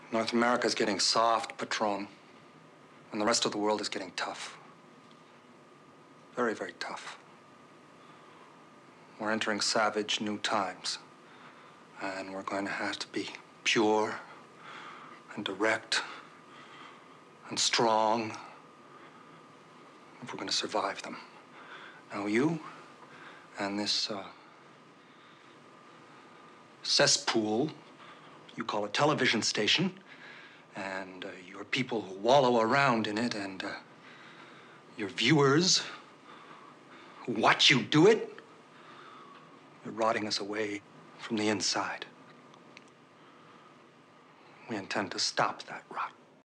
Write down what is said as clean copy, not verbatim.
North America's getting soft, Patron, and the rest of the world is getting tough. Very, very tough. We're entering savage new times, and we're going to have to be pure and direct and strong if we're going to survive them. Now, you and this cesspool you call a television station, and your people who wallow around in it, and your viewers who watch you do it, you're rotting us away from the inside. We intend to stop that rot.